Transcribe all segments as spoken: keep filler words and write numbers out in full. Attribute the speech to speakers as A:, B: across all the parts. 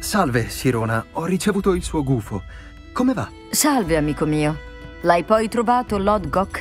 A: Salve, Sirona. Ho ricevuto il suo gufo. Come va?
B: Salve, amico mio. L'hai poi trovato, Lodgok?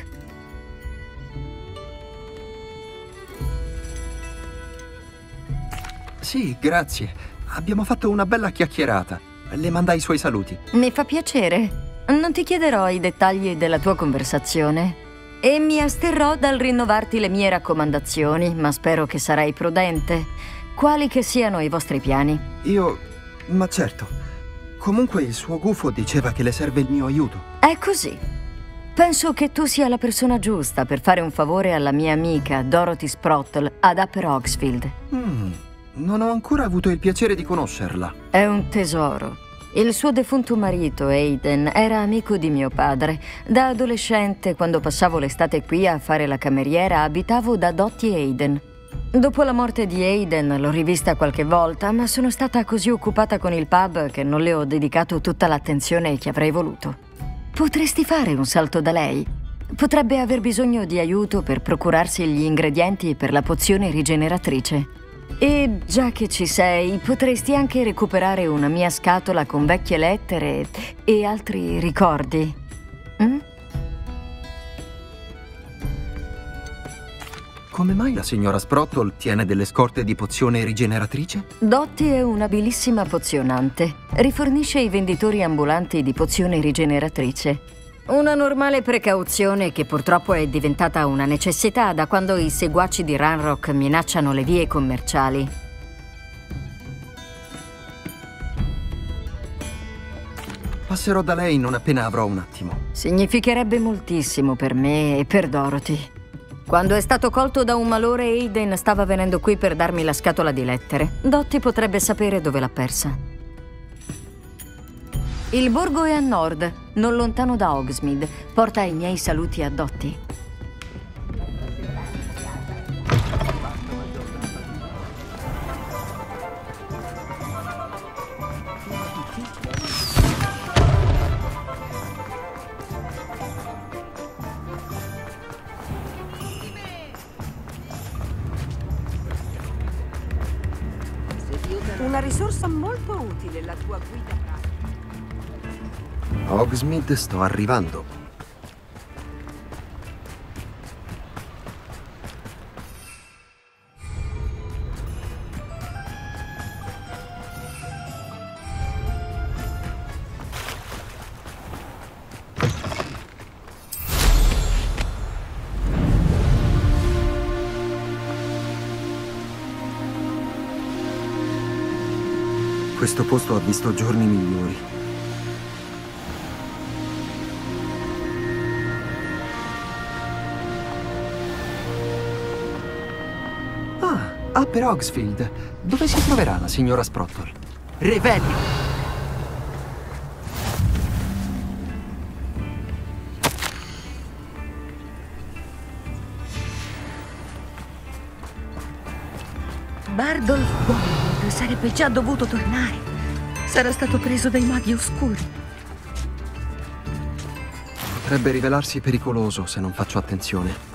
A: Sì, grazie. Abbiamo fatto una bella chiacchierata. Le mandai i suoi saluti.
B: Mi fa piacere. Non ti chiederò i dettagli della tua conversazione. E mi asterrò dal rinnovarti le mie raccomandazioni, ma spero che sarai prudente. Quali che siano i vostri piani?
A: Io... ma certo. Comunque il suo gufo diceva che le serve il mio aiuto.
B: È così. Penso che tu sia la persona giusta per fare un favore alla mia amica Dorothy Sprottle ad Upper Hogsfield.
A: Mm, non ho ancora avuto il piacere di conoscerla.
B: È un tesoro. Il suo defunto marito, Aiden, era amico di mio padre. Da adolescente, quando passavo l'estate qui a fare la cameriera, abitavo da Dottie Aiden. Dopo la morte di Aiden l'ho rivista qualche volta, ma sono stata così occupata con il pub che non le ho dedicato tutta l'attenzione che avrei voluto. Potresti fare un salto da lei? Potrebbe aver bisogno di aiuto per procurarsi gli ingredienti per la pozione rigeneratrice. E già che ci sei, potresti anche recuperare una mia scatola con vecchie lettere e altri ricordi. Mm?
A: Come mai la signora Sprottle tiene delle scorte di pozione rigeneratrice?
B: Dottie è un'abilissima pozionante. Rifornisce i venditori ambulanti di pozione rigeneratrice. Una normale precauzione che purtroppo è diventata una necessità da quando i seguaci di Ranrock minacciano le vie commerciali.
A: Passerò da lei non appena avrò un attimo.
B: Significherebbe moltissimo per me e per Dorothy. Quando è stato colto da un malore, Aiden stava venendo qui per darmi la scatola di lettere. Dottie potrebbe sapere dove l'ha persa. Il borgo è a nord, non lontano da Hogsmeade. Porta i miei saluti a Dottie.
C: Una risorsa molto utile la tua guida pratica.
A: Hogsmeade, sto arrivando. Questo posto ha visto giorni migliori. Ah, Upper Hogsfield. Dove si troverà la signora Sprottle? Revelli!
D: Bardolph Beaumont sarebbe già dovuto tornare. Sarà stato preso dai maghi oscuri.
A: Potrebbe rivelarsi pericoloso se non faccio attenzione.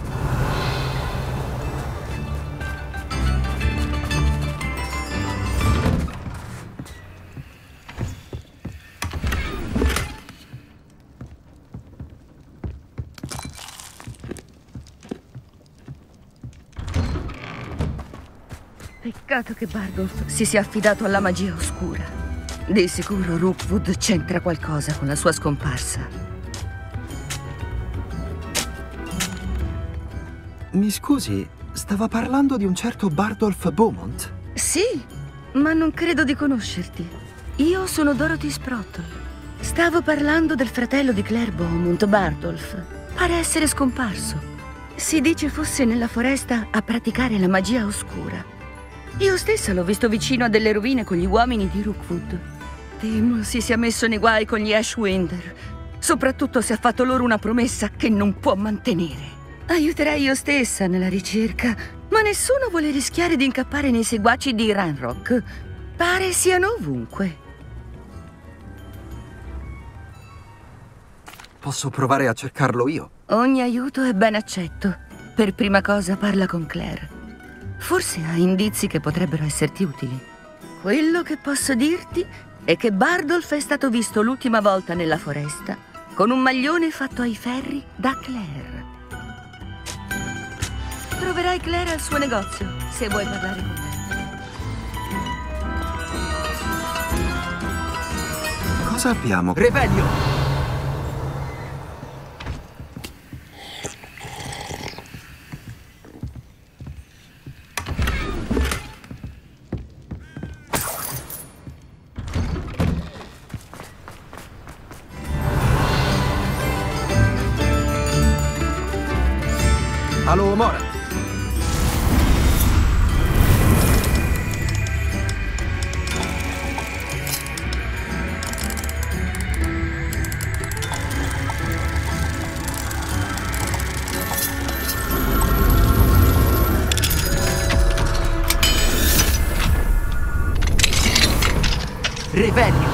D: Peccato che Bardolph si sia affidato alla magia oscura. Di sicuro Rookwood c'entra qualcosa con la sua scomparsa.
A: Mi scusi, stava parlando di un certo Bardolph Beaumont?
D: Sì, ma non credo di conoscerti. Io sono Dorothy Sprottle. Stavo parlando del fratello di Claire Beaumont, Bardolph. Pare essere scomparso. Si dice fosse nella foresta a praticare la magia oscura. Io stessa l'ho visto vicino a delle rovine con gli uomini di Rookwood. Temo si sia messo nei guai con gli Ashwinder, soprattutto se ha fatto loro una promessa che non può mantenere. Aiuterei io stessa nella ricerca, ma nessuno vuole rischiare di incappare nei seguaci di Ranrock. Pare siano ovunque.
A: Posso provare a cercarlo io?
D: Ogni aiuto è ben accetto. Per prima cosa parla con Claire. Forse ha indizi che potrebbero esserti utili. Quello che posso dirti è che Bardolph è stato visto l'ultima volta nella foresta con un maglione fatto ai ferri da Claire. Troverai Claire al suo negozio, se vuoi parlare con lei.
A: Cosa abbiamo? Revelio! Allo, Mora! Revelio!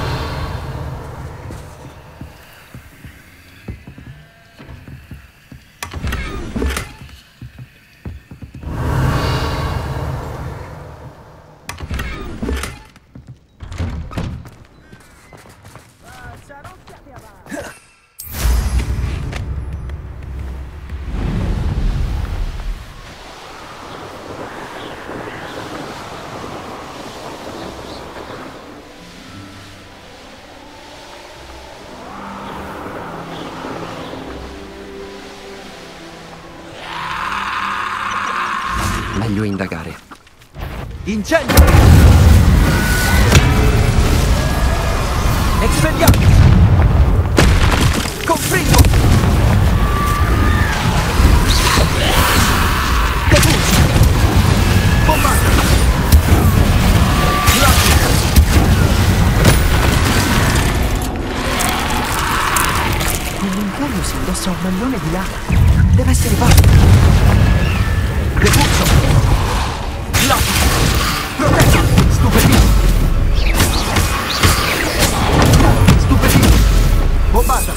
A: Meglio indagare. Incendio! Expelliarmus! Confringo! Depulso! Bombata! Grazie! Quell'inferno si indossa un maglione di lana. Deve essere Bardolph. Depulso! Proteggi! Stupefino! Stupefino! Bombata!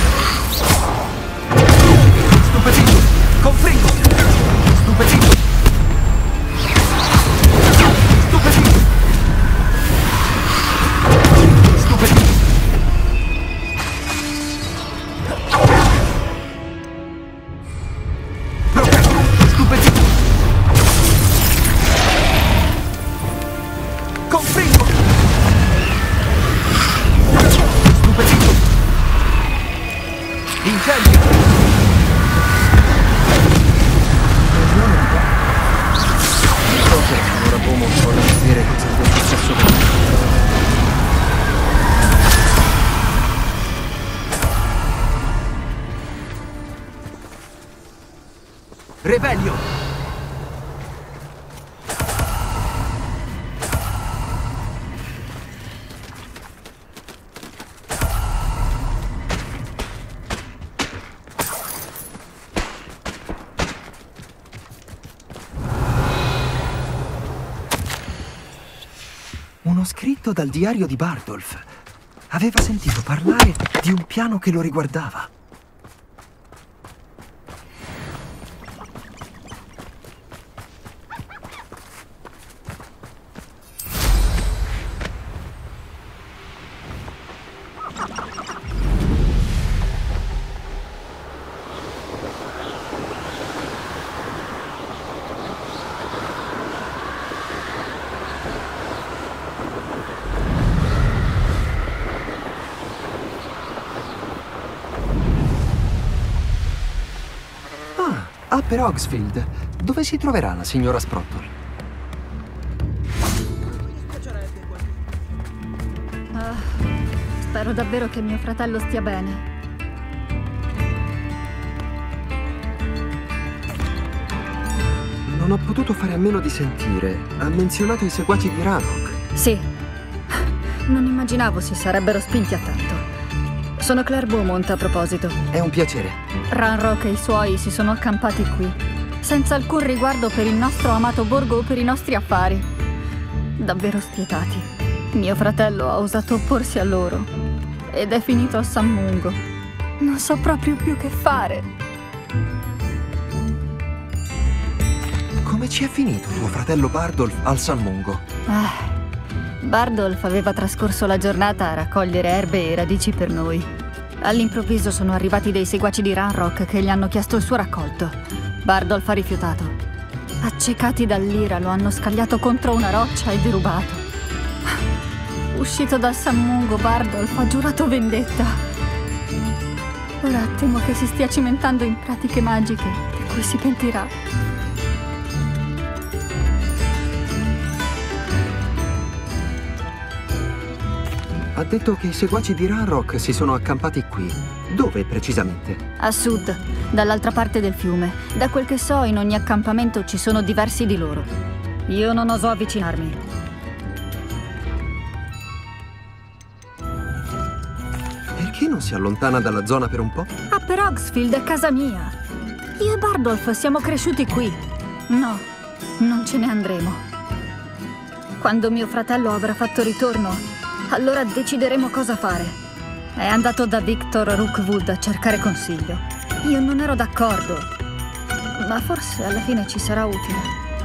A: Stupefino! Confringo! Stupefino! Stupefino! Stupefino! Proteggi! Stupefino! Confringo! Stupefino! Incendio! So che ora Beaumont vorrà vedere cosa sia successo con me. Revelio! Uno scritto dal diario di Bardolph. Aveva sentito parlare di un piano che lo riguardava. Ah, per Hogsfield. Dove si troverà la signora Sprottle?
E: Ah, spero davvero che mio fratello stia bene.
A: Non ho potuto fare a meno di sentire. Ha menzionato i seguaci di Ranrock.
E: Sì. Non immaginavo si sarebbero spinti a tanto. Sono Claire Beaumont, a proposito.
A: È un piacere.
E: Ranrock e i suoi si sono accampati qui, senza alcun riguardo per il nostro amato borgo o per i nostri affari. Davvero spietati. Mio fratello ha osato opporsi a loro ed è finito a San Mungo. Non so proprio più che fare.
A: Come ci è finito tuo fratello Bardolph al San Mungo?
E: Ah, Bardolph aveva trascorso la giornata a raccogliere erbe e radici per noi. All'improvviso sono arrivati dei seguaci di Ranrock che gli hanno chiesto il suo raccolto. Bardolph ha rifiutato. Accecati dall'ira lo hanno scagliato contro una roccia e derubato. Uscito dal Sammungo, Bardolph ha giurato vendetta. Ora temo che si stia cimentando in pratiche magiche di cui si pentirà.
A: Ha detto che i seguaci di Ranrock si sono accampati qui. Dove precisamente?
E: A sud, dall'altra parte del fiume. Da quel che so, in ogni accampamento ci sono diversi di loro. Io non oso avvicinarmi.
A: Perché non si allontana dalla zona per un po'?
E: Upper Hogsfield è casa mia. Io e Bardolph siamo cresciuti qui. No, non ce ne andremo. Quando mio fratello avrà fatto ritorno, allora decideremo cosa fare. È andato da Victor Rookwood a cercare consiglio. Io non ero d'accordo, ma forse alla fine ci sarà utile.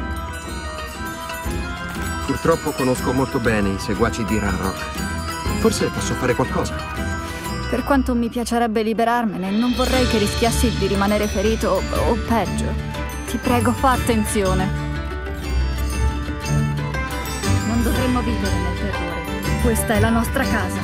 A: Purtroppo conosco molto bene i seguaci di Ranrock. Forse posso fare qualcosa.
E: Per quanto mi piacerebbe liberarmene, non vorrei che rischiassi di rimanere ferito o, o peggio. Ti prego, fa attenzione. Non dovremmo vivere nel terrore. Questa è la nostra casa.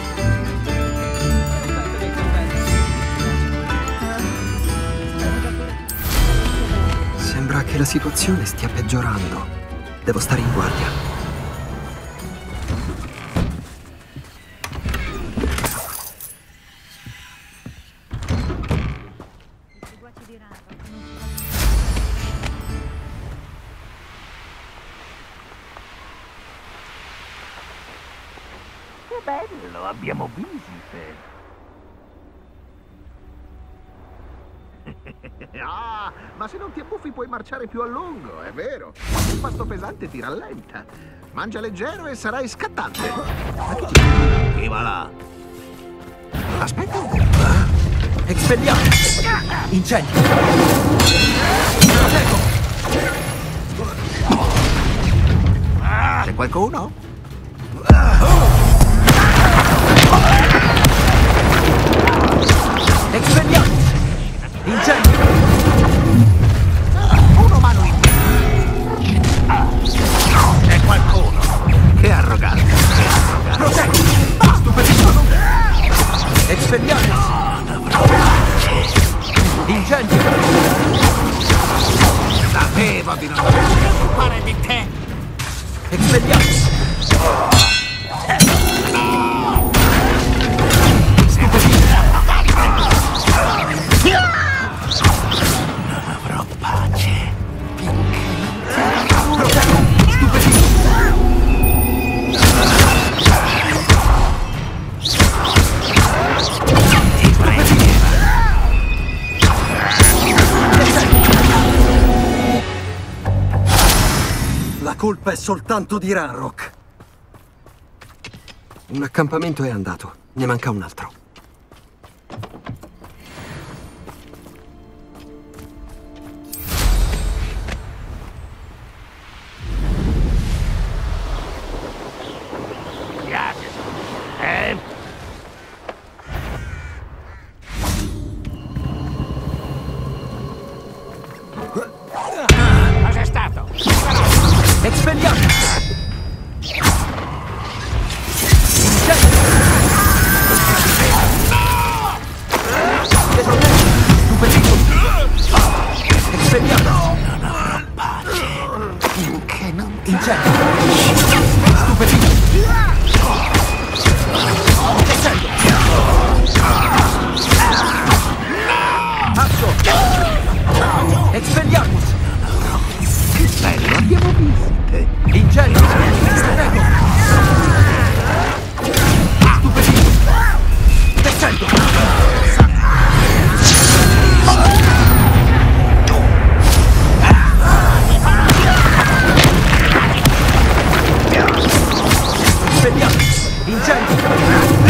A: Sembra che la situazione stia peggiorando. Devo stare in guardia.
F: Che bello, abbiamo visite. Ah, ma se non ti abbuffi puoi marciare più a lungo, è vero. Il pasto pesante ti rallenta. Mangia leggero e sarai scattante. Ma chi ti... Chi va là? Aspetta un po'.
A: Expelliamo! Incendio!
F: C'è qualcuno?
A: Expelliamo! Incendio!
F: Uno mano in più. C'è qualcuno? Che arroganza! Che arroganza!
A: Proteggi! Stupefiscono! Expelliamo! Incendio!
F: Sapevo di non dovermi preoccupare di te!
A: Expelliamo!
F: Non avrò pace finché
A: La colpa è soltanto di Ranrock. Un accampamento è andato, ne manca un altro.
F: Eh? Cos'è stato?
A: Expelliamo! Expelliamo!
F: Non avrò pace finché non ti...
A: Incendio! Stupefisco! Azzo! Expelliarmus!
F: Bello, abbiamo visite.
A: Incendio! Prego! Stupefisco! Descendo! Expelliamo! Incendio!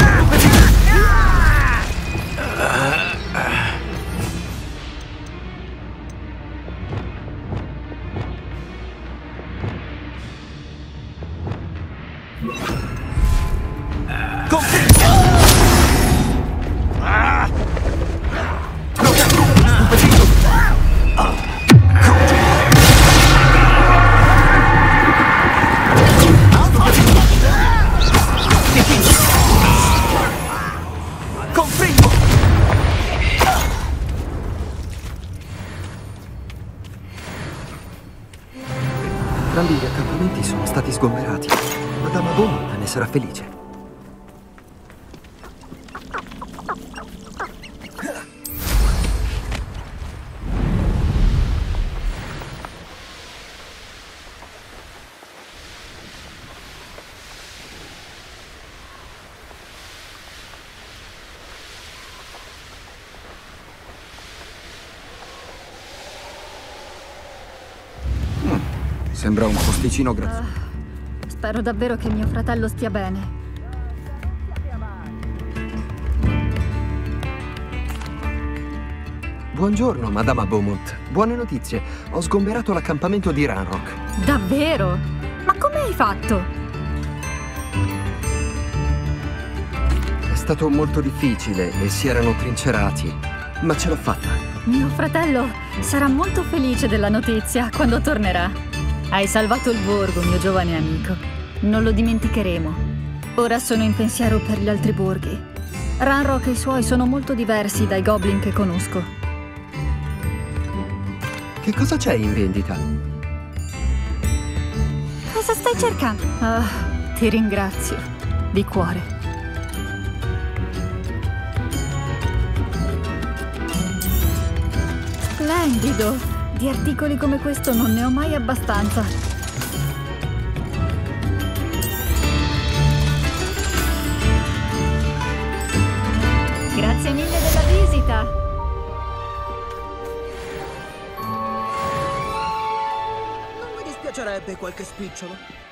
A: Entrambi gli accampamenti sono stati sgomberati. Madama Beaumont ne sarà felice. Sembra un posticino grazioso.
E: Uh, spero davvero che mio fratello stia bene.
A: Buongiorno, Madama Beaumont. Buone notizie. Ho sgomberato l'accampamento di Ranrock.
E: Davvero? Ma come hai fatto?
A: È stato molto difficile e si erano trincerati, ma ce l'ho fatta.
E: Mio fratello sarà molto felice della notizia quando tornerà. Hai salvato il borgo, mio giovane amico. Non lo dimenticheremo. Ora sono in pensiero per gli altri borghi. Ranrock e i suoi sono molto diversi dai goblin che conosco.
A: Che cosa c'è in vendita?
E: Cosa stai cercando? Ah, ti ringrazio. Di cuore. Splendido! Di articoli come questo non ne ho mai abbastanza. Grazie mille della visita.
G: Non mi dispiacerebbe qualche spicciolo.